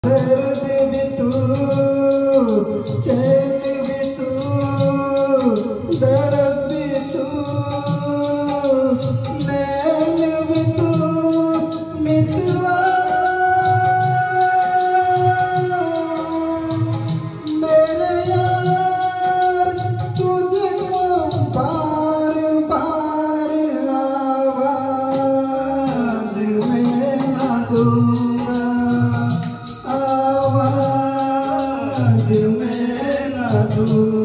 दर्द भी तू, चैन भी तू, दर्द भी तू, नैन भी तू, मितवा मेरे यार, तुझको बार बार आवाज में ना दूंगा, आवाज में ना दूंगा।